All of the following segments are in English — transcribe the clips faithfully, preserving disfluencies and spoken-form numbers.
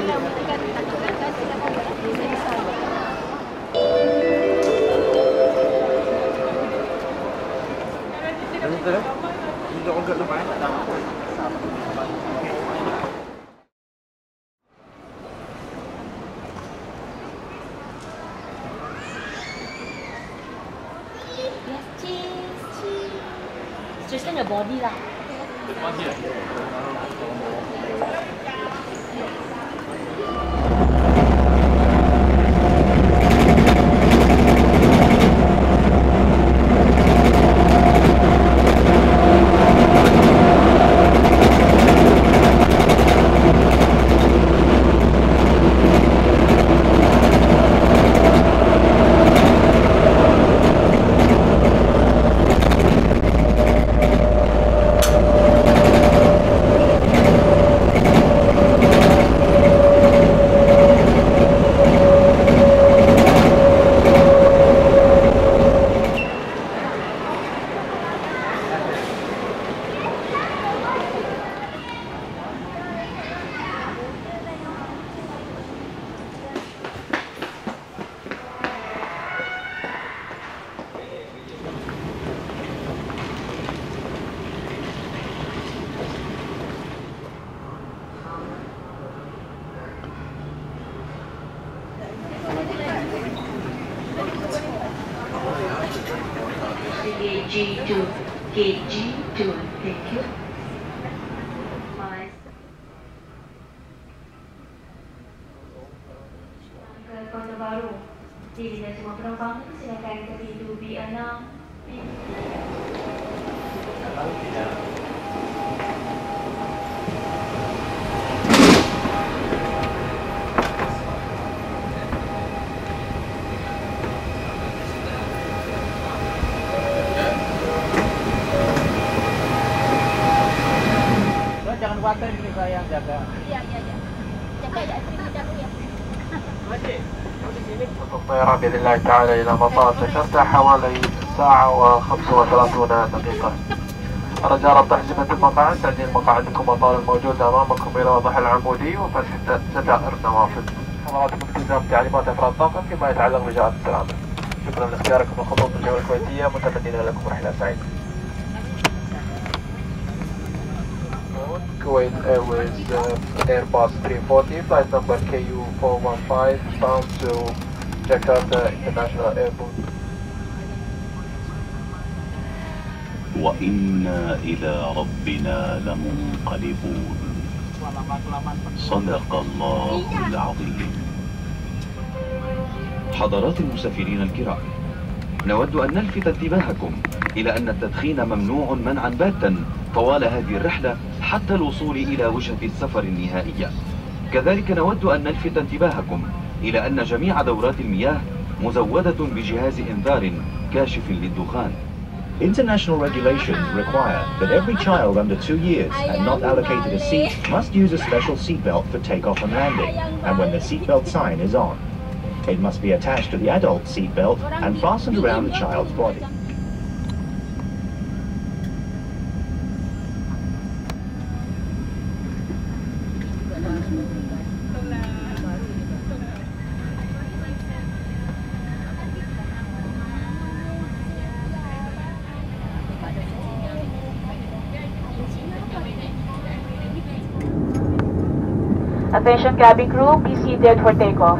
Straighten your body lah. K G two, K G two, thank you. Ke Kota Baru. Jadi dan semua penumpang silakan ke pintu B enam. Jangan khawatir, ini saya yang jaga. Iya, iya, iya. Jaga ya, terima kasih ya. الطيران بإذن الله تعالى إلى مطار جاكرتا حوالي ساعة وخمسة وثلاثون دقيقة. رجاء ربط أحزمة المقاعد، تعديل مقاعدكم وطال الموجود أمامكم إلى وضح العمودي وفتح ستائر النوافذ. حضراتكم التزام تعليمات أفراد الطاقم فيما يتعلق بإجراءات السلامة. شكرا لاختياركم لخطوط الجو الكويتية، متمنين لكم رحلة سعيدة. Kuwait Airways uh, Airbus three forty, flight number K U four one five, bound to Jakarta International Airport. وإنا إلى ربنا لمنقلبون. صدق الله العظيم. حضرات المسافرين الكرام، نود أن نلفت انتباهكم إلى أن التدخين ممنوع منعا باتا طوال هذه الرحلة حتى الوصول إلى وجهة السفر النهائية. كذلك نود أن نلفت انتباهكم إلى أن جميع دورات المياه مزودة بجهاز إنذار كاشف للدخان. International regulations require that every child under two years and not allocated a seat must use a special seatbelt for takeoff and landing, and when the seatbelt sign is on. It must be attached to the adult seatbelt and fastened around the child's body. Attention cabin crew, be seated for takeoff.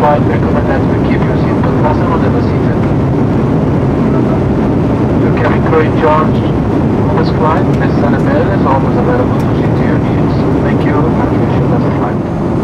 flight, we recommend that we keep your seatbelt fastened whenever seated. Your cabin crew in charge on this flight, Miss Annabelle, is always available to see to your needs. Thank you and wish you a pleasant flight.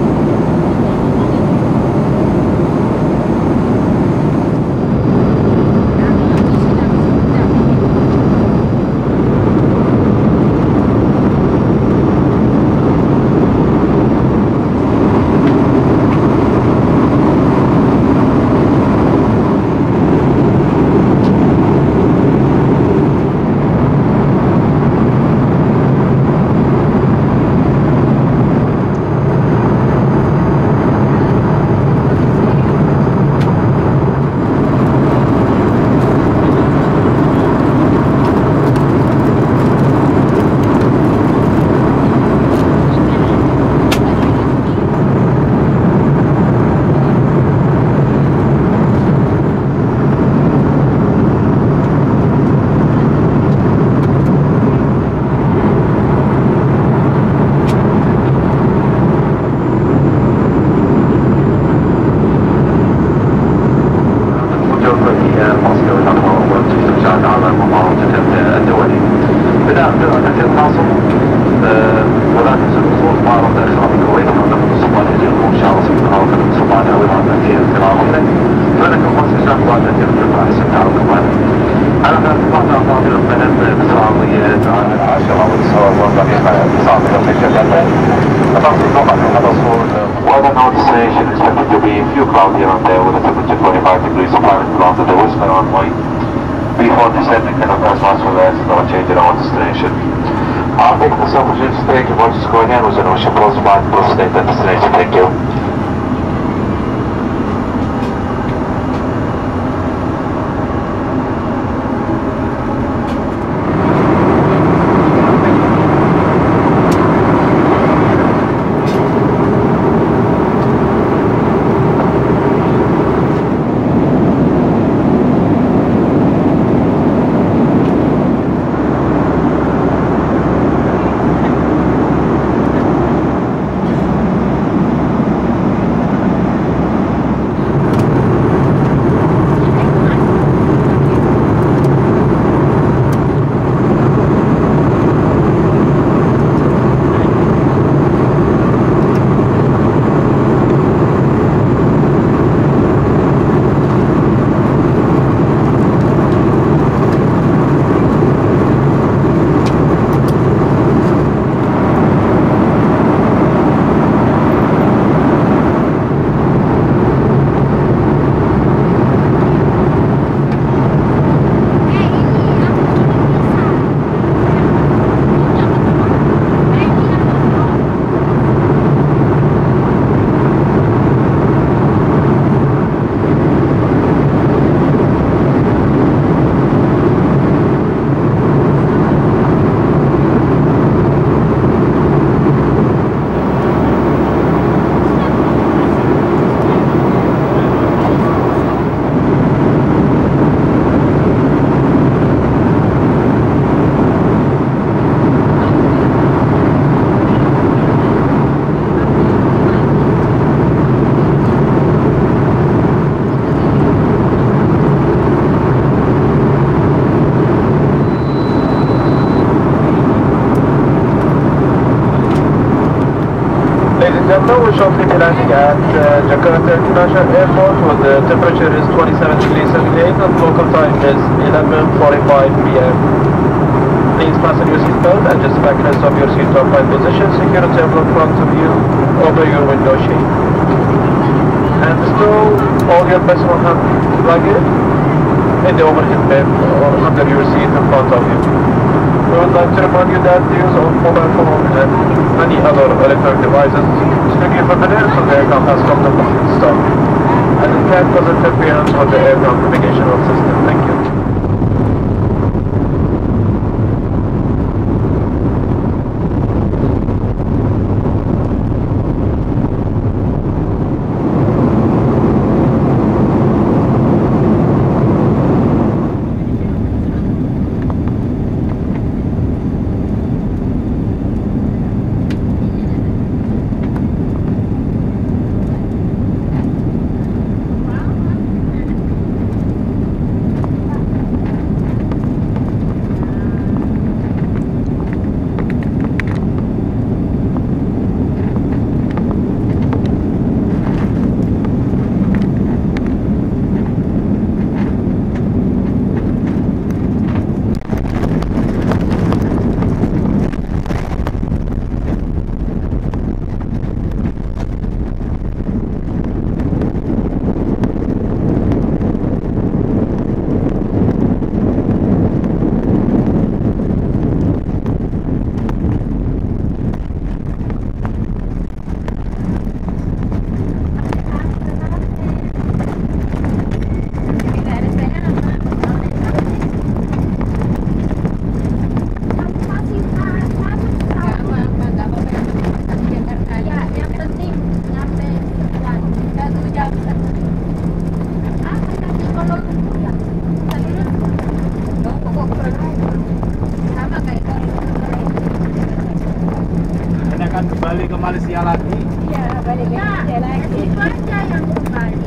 Weather now destination is expected to be a few clouds here and there with a temperature twenty-five degrees apparent along the Whistler runway. Before descending can advance once for that, no change in our destination. I'll take this opportunity to thank you for just going in with an ocean plus by plus state that destination. Thank you. Gentlemen, we're shortly be landing at uh, Jakarta International Airport where the temperature is twenty-seven degrees centigrade and local time is eleven forty-five p m Please fasten your seatbelt and just mechanism of your seat to upright position. Secure the table in front of you over your window shade. And stow all your personal hand luggage in the overhead bin or under your seat in front of you. We would like to remind you that the use of mobile phone and any other electronic devices is strictly forbidden so the aircraft has come to stop. And it can cause interference with the aircraft navigational system. Thank you. Malaysia lagi. Ya, balik ke Malaysia lagi. Itu aja yang kembali.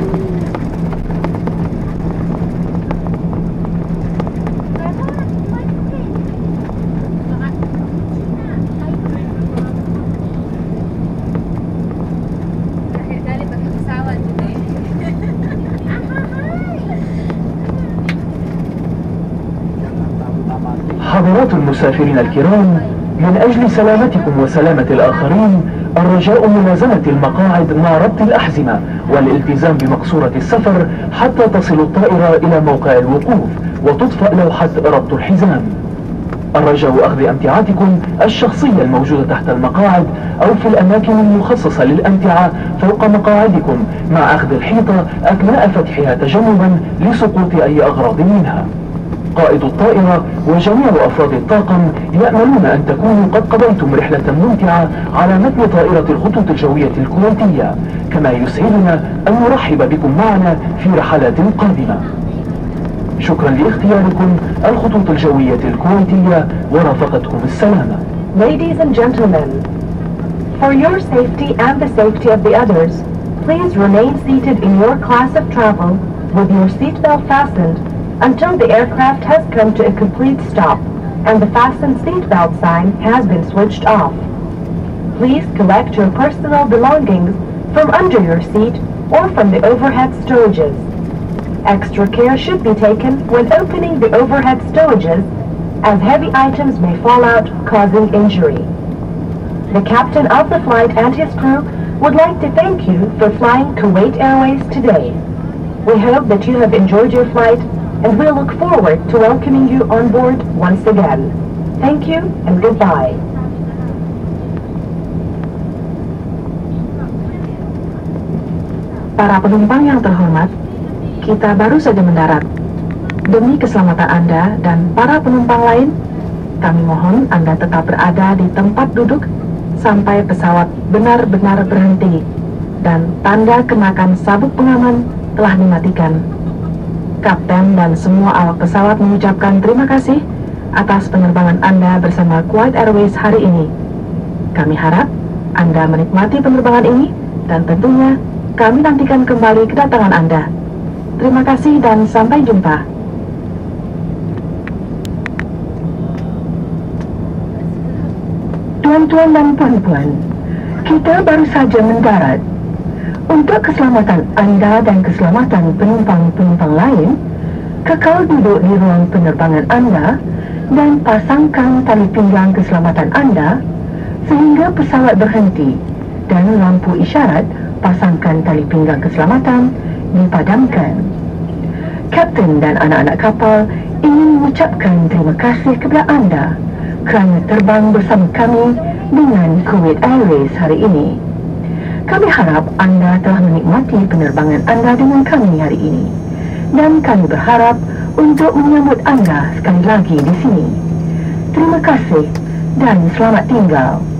حضرات المسافرين الكرام، من أجل سلامتكم وسلامة الآخرين الرجاء ملازمة المقاعد مع ربط الأحزمة والالتزام بمقصورة السفر حتى تصل الطائرة إلى موقع الوقوف وتطفأ لوحة ربط الحزام. الرجاء أخذ أمتعتكم الشخصية الموجودة تحت المقاعد أو في الأماكن المخصصة للأمتعة فوق مقاعدكم مع أخذ الحيطة أثناء فتحها تجنبا لسقوط أي أغراض منها. قائد الطائرة وجميع أفراد الطاقم يأملون أن تكونوا قد قضيتم رحلة ممتعة على متن طائرة الخطوط الجوية الكويتية، كما يسعدنا أن نرحب بكم معنا في رحلات قادمة. شكرا لاختياركم الخطوط الجوية الكويتية ورافقتكم السلامة. Ladies and gentlemen, for your safety and the safety of the others, please remain seated in your class of travel with your seatbelt fastened until the aircraft has come to a complete stop and the fastened seatbelt sign has been switched off. Please collect your personal belongings from under your seat or from the overhead stowages. Extra care should be taken when opening the overhead stowages, as heavy items may fall out, causing injury. The captain of the flight and his crew would like to thank you for flying Kuwait Airways today. We hope that you have enjoyed your flight, and we look forward to welcoming you on board once again. Thank you and goodbye. Para penumpang yang terhormat, kita baru saja mendarat. Demi keselamatan Anda dan para penumpang lain, kami mohon Anda tetap berada di tempat duduk sampai pesawat benar-benar berhenti dan tanda kenakan sabuk pengaman telah dimatikan. Kapten dan semua awak pesawat mengucapkan terima kasih atas penerbangan Anda bersama Kuwait Airways hari ini. Kami harap Anda menikmati penerbangan ini dan tentunya kami nantikan kembali kedatangan Anda. Terima kasih dan sampai jumpa. Tuan-tuan dan puan-puan, kita baru saja mendarat. Untuk keselamatan Anda dan keselamatan penumpang-penumpang lain, kekal duduk di ruang penerbangan Anda dan pasangkan tali pinggang keselamatan Anda sehingga pesawat berhenti dan lampu isyarat pasangkan tali pinggang keselamatan dipadamkan. Kapten dan anak-anak kapal ingin mengucapkan terima kasih kepada Anda kerana terbang bersama kami dengan Kuwait Airways hari ini. Kami harap Anda telah menikmati penerbangan Anda dengan kami hari ini, dan kami berharap untuk menyambut Anda sekali lagi di sini. Terima kasih dan selamat tinggal.